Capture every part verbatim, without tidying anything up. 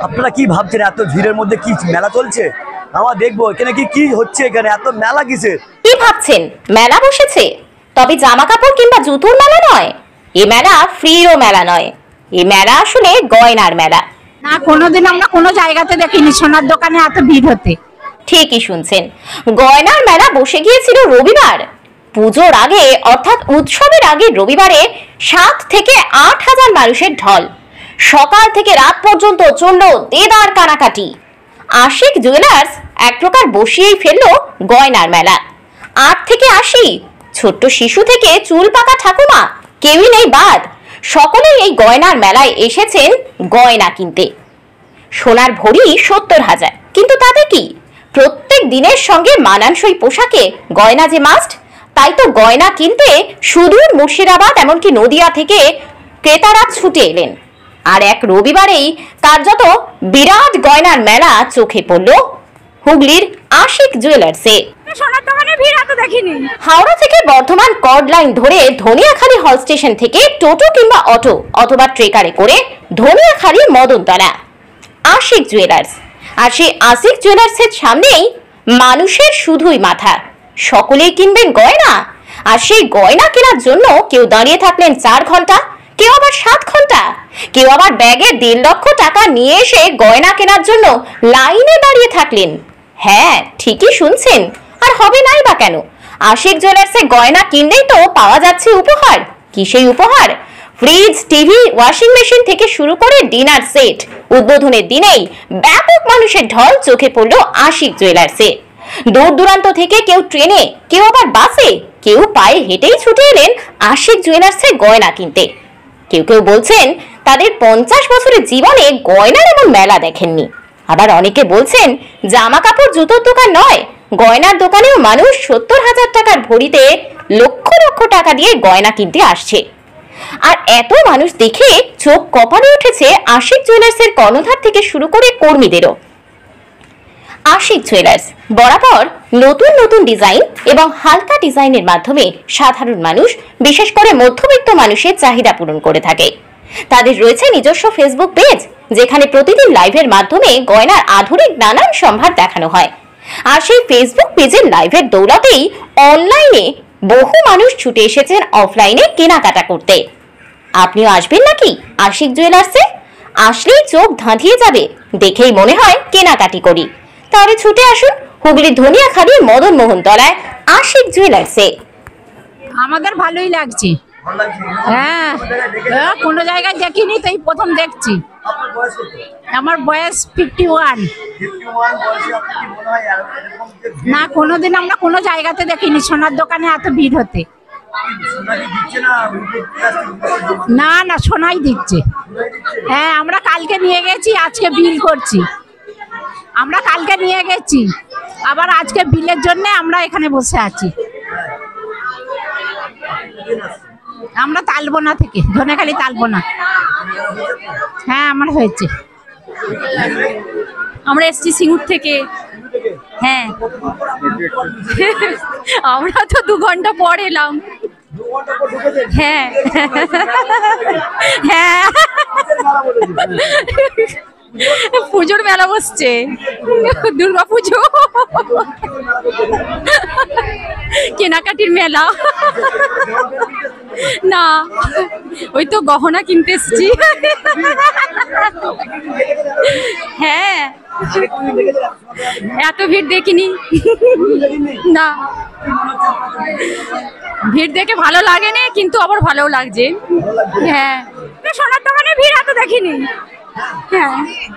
আপনারা কি ভাবছেন এত ভিড়ের মধ্যে কি মেলা চলছে? আমরা দেখবো এখানে কি কি হচ্ছে, এখানে এত মেলা কিসের? কি ভাবছেন মেলা বসেছে? তবে জামা কাপড় কিংবা জুতোর মেলা নয়, এই মেলা ফ্রিরও মেলা নয়, এই মেলা আসলে গয়নার মেলা। না, কোনোদিন আমরা কোনো জায়গাতে দেখিনি সোনার দোকানে এত ভিড় হতে। ঠিকই শুনছেন, গয়নার মেলা বসে গিয়েছিল রবিবার। পুজোর আগে অর্থাৎ উৎসবের আগে রবিবারে সাত থেকে আট হাজার মানুষের ঢল। সকাল থেকে রাত পর্যন্ত চলল দেদার কানাকাটি। আশিক জুয়েলার্স এক প্রকার বসিয়েই ফেললো গয়নার মেলা। আট থেকে আশি, ছোট্ট শিশু থেকে চুল পাকা ঠাকুমা, কেউই নেই বাদ। সকলেই এই গয়নার মেলায় এসেছেন গয়না কিনতে। সোনার ভরি সত্তর হাজার, কিন্তু তাতে কি? প্রত্যেক দিনের সঙ্গে মানানসই পোশাকে গয়না যে মাস্ট, তাই তো গয়না কিনতে সুদূর মুর্শিদাবাদ এমনকি নদিয়া থেকে ক্রেতারা ছুটে এলেন। আর এক রবিবারেই কার্যত বিরাট গয়নার মেলা চোখে পড়ল হুগলির আশিক জুয়েলার্সে। সোনার দোকানে ভিড় এত দেখিনি। হাওড়া থেকে বর্ধমান কর্ড লাইন ধরে ধনিয়াখালী হল স্টেশন থেকে টোটো কিংবা অটো অথবা ট্রেকারে করে ধনিয়াখালী মদনতলা আশিক জুয়েলার্স। আর সেই আশিক জুয়েলার্সের সামনেই মানুষের শুধুই মাথা, সকলেই কিনবেন গয়না। আর সেই গয়না কেনার জন্য কেউ দাঁড়িয়ে থাকলেন চার ঘন্টা, কেউ আবার সাত ঘন্টা, কেউ আবার ব্যাগে দেড় লক্ষ টাকা নিয়ে এসে গয়না কেনার জন্য লাইনে দাঁড়িয়ে থাকলেন। হ্যাঁ, ঠিকই শুনছেন, আর হবে নাই বা কেন? আশিক জুয়েলার্সে গয়না কিনলেই তো পাওয়া যাচ্ছে উপহার। কি সেই উপহার? ফ্রিজ, টিভি, ওয়াশিং মেশিন থেকে শুরু করে ডিনার সেট। উদ্বোধনের দিনেই ব্যাপক মানুষের ঢল চোখে পড়লো আশিক জুয়েলার্সে। দূর দূরান্ত থেকে কেউ ট্রেনে, কেউ আবার বাসে, কেউ পায়ে হেঁটেই ছুটে এলেন আশিক জুয়েলার্সে গয়না কিনতে। কেউ কেউ বলছেন তাদের পঞ্চাশ বছরের জীবনে গয়নার এমন মেলা দেখেননি। আবার অনেকে বলছেন জামা কাপড় জুতোর দোকান নয়, গয়নার দোকানেও মানুষ সত্তর হাজার টাকার ভরিতে লক্ষ লক্ষ টাকা দিয়ে গয়না কিনতে আসছে। আর এত মানুষ দেখে চোখ কপালে উঠেছে আশিক জুয়েলার্সের কর্ণধার থেকে শুরু করে কর্মীদেরও। আশিক জুয়েলার্স বরাবর নতুন নতুন ডিজাইন এবং হালকা ডিজাইনের মাধ্যমে সাধারণ মানুষ, বিশেষ করে মধ্যবিত্ত মানুষের চাহিদা পূরণ করে থাকে। তাদের রয়েছে নিজস্ব ফেসবুক পেজ, যেখানে প্রতিদিন লাইভের মাধ্যমে গয়নার আধুনিক নানান সম্ভার দেখানো হয়। আর সেই ফেসবুক পেজের লাইভের দৌলতেই অনলাইনে বহু মানুষ ছুটে এসেছেন অফলাইনে কেনাকাটা করতে। আপনিও আসবেন নাকি আশিক জুয়েলার্সে? আসলেই চোখ ধাঁধিয়ে যাবে, দেখেই মনে হয় কেনাকাটি করি। তাহলে ছুটে আসুন হুগলির ধনিয়াখালী মদন মোহন তলায় আশিক জুয়েলার্সে। আমাদের ভালোই লাগছে। হ্যাঁ, কোনো জায়গায় দেখিনি, তাই প্রথম দেখছি। আমার বয়স ফিফটি ওয়ান। না, কোনোদিন আমরা কোনো জায়গাতে দেখিনি সোনার দোকানে এত ভিড় হতে। না না, সোনাই দিচ্ছে। হ্যাঁ, আমরা কালকে নিয়ে গেছি, আজকে বিল করছি। আমরা কালকে নিয়ে গেছি, আবার আজকে বিলের জন্য আমরা এখানে বসে আছি। আমরা তালবোনা থেকে, ধনেখালি তালবোনা। হ্যাঁ, আমার হয়েছে। আমরা এসছি সিঙ্গুর থেকে। হ্যাঁ, আমরা তো দু ঘন্টা পর এলাম। হ্যাঁ হ্যাঁ, পুজোর মেলা বসছে, দুর্গা পুজো, কেনাকাটির মেলা। না, ওই তো গহনা কিনতে এসছি। হ্যাঁ, এত ভিড় দেখিনি। না, ভিড় দেখে ভালো লাগেনি, কিন্তু আবার ভালোও লাগছে। হ্যাঁ, সোনার দোকানে ভিড় এত দেখিনি। হ্যাঁ,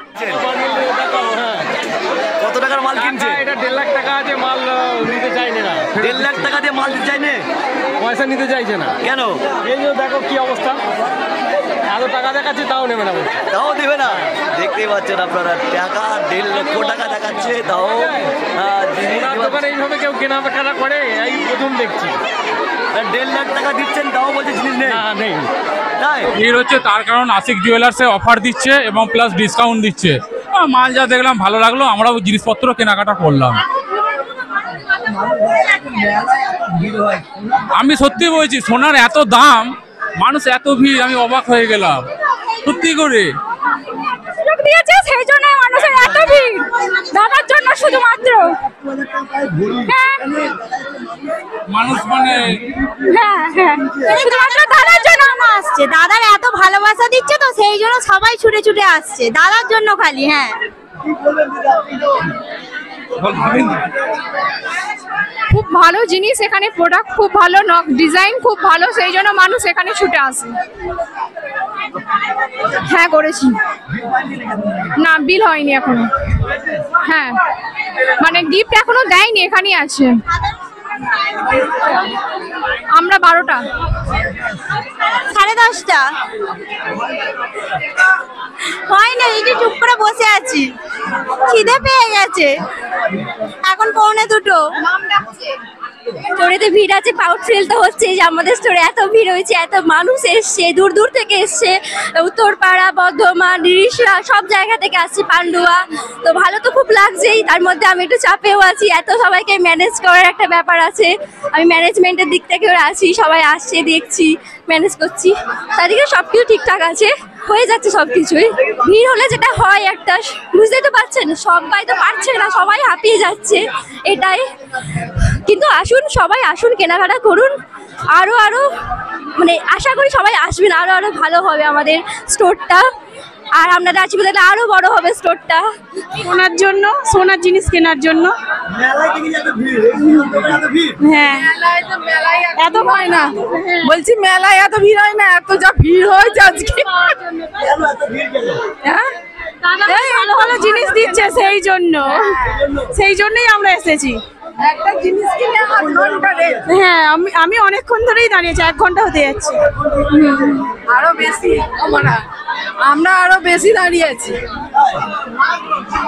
কত টাকার মাল কিনছে? এটা দেড় লাখ টাকা আছে, মাল নিতে চাইছে না। দেড় লাখ টাকা দিয়ে মাল দিতে চাইনে, পয়সা নিতে চাইছে না কেন? এই যে দেখো কি অবস্থা, এত টাকা দেখাচ্ছে তাও নেবে না, তাও দেবে না। দেখতেই পাচ্ছেন আপনারা, টাকা দেড় লক্ষ টাকা দেখাচ্ছে, তাও দোকানে এইভাবে কেউ কেনাকাটা করে এই প্রথম দেখছি। দেড় লাখ টাকা দিচ্ছেন, তাও বলছে জিনিস নেই। নেই, ভিড় হচ্ছে তার কারণ আশিক জুয়েলার্সে অফার দিচ্ছে এবং প্লাস ডিসকাউন্ট দিচ্ছে। মাল যা দেখলাম ভালো লাগলো, আমরাও জিনিসপত্র কেনাকাটা করলাম। আমি সত্যি বলছি, সোনার এত দাম, মানুষ এত ভিড়, আমি অবাক হয়ে গেলাম সত্যি করে। সেই জন্য হ্যাঁ মানুষ মানে হ্যাঁ হ্যাঁ শুধুমাত্র দাদার জন্য আসছে, দাদার এত ভালোবাসা দিচ্ছে তো সেই জন্য সবাই ছুটে ছুটে আসছে দাদার জন্য খালি। হ্যাঁ খুব ভালো জিনিস, এখানে প্রোডাক্ট খুব ভালো, ডিজাইন খুব ভালো, সেই জন্য মানুষ এখানে ছুটে আসে। হ্যাঁ করেছি, না বিল হয়নি এখনো। হ্যাঁ মানে গিফট এখনো দেয়নি, এখানেই আছে। আমরা বারোটা সাড়ে দশটা হয় না, এই যে চুপ করে বসে আছি, খিদে পেয়ে গেছে, এখন পৌনে দুটো। স্টোরেতে ভিড় আছে, পাউট সেল তো হচ্ছে, যে আমাদের স্টোরে এত ভিড় হয়েছে, এত মানুষ এসছে, দূর দূর থেকে এসছে, উত্তরপাড়া, বর্ধমান, রিষড়া, সব জায়গা থেকে আসছে, পান্ডুয়া। তো ভালো তো খুব লাগছেই, তার মধ্যে আমি একটু চাপেও আছি, এত সবাইকে ম্যানেজ করার একটা ব্যাপার আছে। আমি ম্যানেজমেন্টের দিক থেকেও আছি, সবাই আসছে, দেখছি, ম্যানেজ করছি, তাদেরকে সব কিছু ঠিকঠাক আছে, হয়ে যাচ্ছে সব কিছুই। ভিড় হলে যেটা হয় একটা, বুঝতেই তো পারছেন, সবাই তো পারছে না, সবাই হাঁপিয়ে যাচ্ছে, এটাই। কিন্তু আসুন, সবাই আসুন, কেনাকাটা করুন, আরো আরো মানে আশা করি সবাই আসবেন, আরো আরো ভালো হবে আমাদের স্টোরটা, আর আপনাদের আশীর্বাদে আরো বড় হবে স্টোরটা। সোনার জন্য, সোনার জিনিস কেনার জন্য। হ্যাঁ এত হয় না, বলছি মেলায় এত ভিড় হয় না, এত যা ভিড় হয়েছে আজকে। হ্যাঁ এই ভালো ভালো জিনিস দিচ্ছে, সেই জন্য সেই জন্যই আমরা এসেছি। একটা জিনিস কিনে আধ ঘন্টা। হ্যাঁ আমি আমি অনেকক্ষণ ধরেই দাঁড়িয়েছি, এক ঘন্টা হতে যাচ্ছে। আরো বেশি আমরা আমরা আরো বেশি দাঁড়িয়ে আছি।